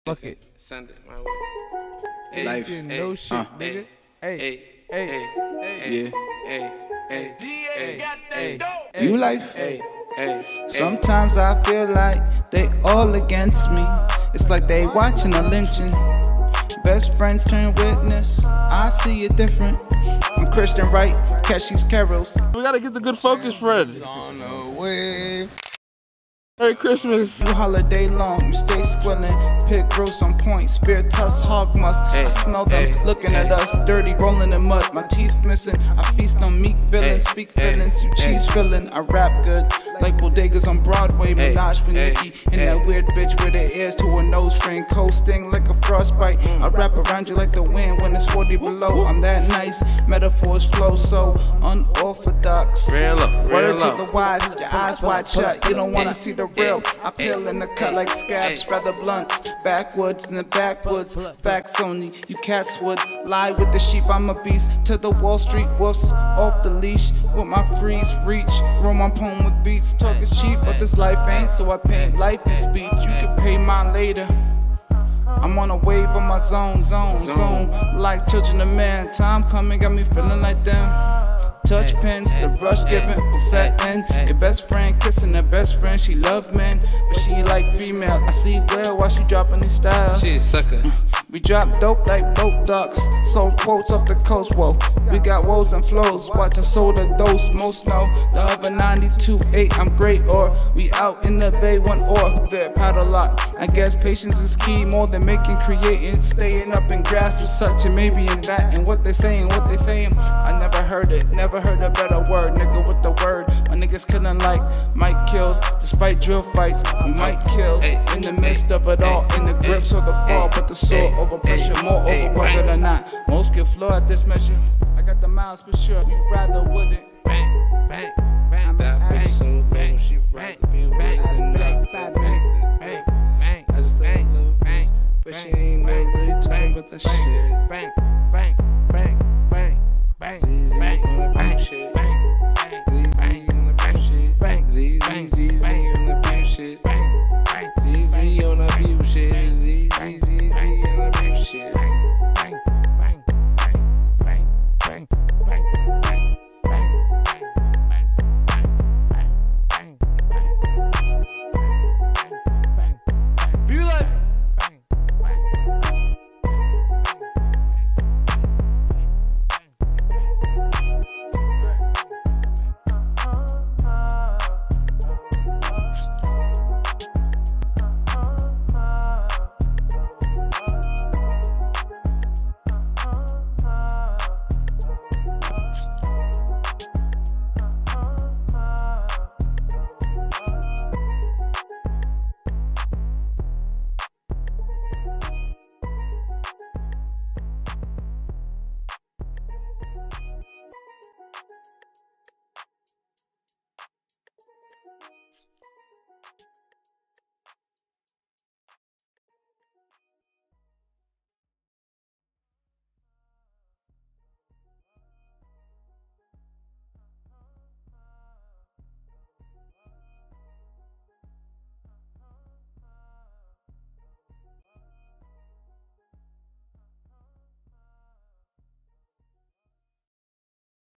Fuck it. Send it my way. Life. No shit, nigga. Hey. Yeah. BuLife. Sometimes I feel like they all against me. It's like they watching a lynching. Best friends turn witness. I see it different. I'm Christian, right? Catch these carols. We gotta get the good focus, Fred. On the way. Merry Christmas. You holiday long, you stay squilling. Pig gross on point, spear tusk, hog must. I smell them looking at us, dirty, rolling in mud. My teeth missing. I feast on meek villains, speak feelings. You cheese filling. I rap good, like bodegas on Broadway. Menage with Nikki and that weird bitch with her ears to her nose ring, coasting like a frostbite. I wrap around you like the wind when it's 40 below. I'm that nice. Metaphors flow so unorthodox. Real up, Word real to up. the wise, your eyes wide shut. You don't wanna see the real. I peel in the cut like scabs, rather blunts. Backwoods in the backwoods, facts only. You cats would lie with the sheep. I'm a beast to the Wall Street wolves off the leash with my freeze reach. Roam my poem with beats. Talk is cheap, but this life ain't. So I paint life in speech. You can pay mine later. I'm on a wave of my zone. Like children of man. Time coming, got me feeling like them. Touch pins, the rush giving, set in. Your best friend kissing her best friend. She love men, but she like female. I see well while she dropping these styles. She a sucker. We drop dope like dope ducks. Sold quotes off the coast, whoa. We got woes and flows. Watch a soda dose, most know. The other 92.8, I'm great. Or we out in the bay, one or there, paddle lot. I guess patience is key, more than making, creating. Staying up in grass or such, and maybe in that. And what they saying, I never heard it. Never heard a better word, nigga with the word. My niggas killing like Mike kills. Despite drill fights, we might kill. In the midst of it all, in the grips of the fall. But the sword over pressure, more overworked than not. Most get floor at this measure. I got the miles for sure, you rather wouldn't. Bang, bang, bang. That bitch so bang, she right to be bang, bang, bang, bang, bang. I just say a little bang, but she ain't really talking about the shit. Bang, bang, bang, bang, bang.